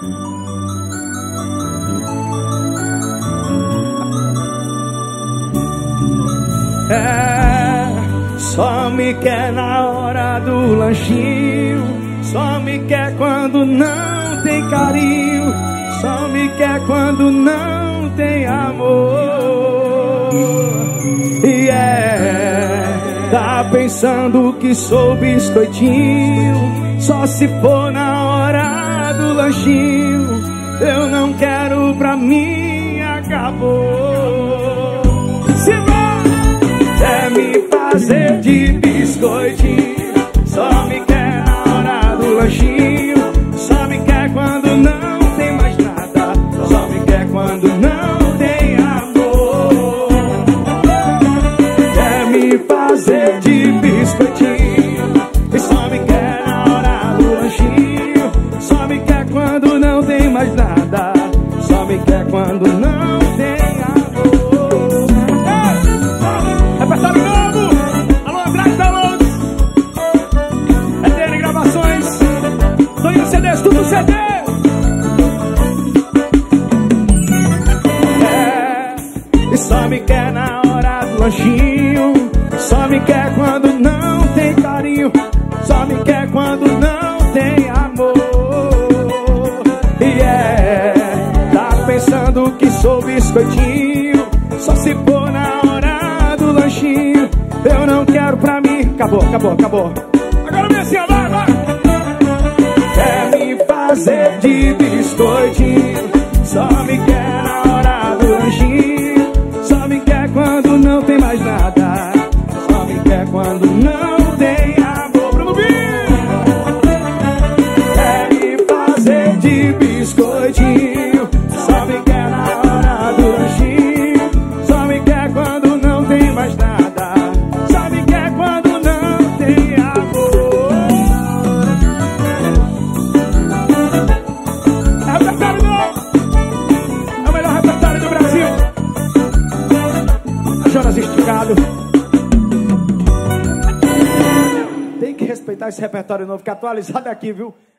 Só me quer na hora do lanchinho, só me quer quando não tem carinho, só me quer quando não tem amor. Tá pensando que sou biscoitinho, só se for na hora do lanchinho. Eu não quero pra mim, acabou. Se quer me fazer de biscoitinho, só me quer na hora do lanchinho, só me quer quando não tem mais nada, só me quer quando não tem amor. Quer me fazer de biscoitinho e só me quer na hora do lanchinho, só me quer quando não tem mais nada, só me quer quando não tem amor. Repertório novo! Alô, Andrade Downloads! ETN Gravações! Sonho CDs, tudo CD! E só me quer na hora do lanchinho, só me quer quando não tem carinho, só me quer quando não tem amor. Tá pensando que sou biscoitinho, só se for na hora do lanchinho. Eu não quero pra mim. Acabou, acabou, acabou. Agora vem assim, vai, vai. Quer me fazer de biscoitinho, só me quer na hora do lanchinho, só me quer quando não tem mais nada, só me quer quando não tem amor. Bruno Binho! Quer me fazer de biscoitinho, só me quer na hora do lanchinho, só me quer quando não tem mais nada, só me quer quando não tem amor. É o repertório novo, é o melhor repertório do Brasil. Jonas Esticado. Tem que respeitar esse repertório novo, que é atualizado aqui, viu?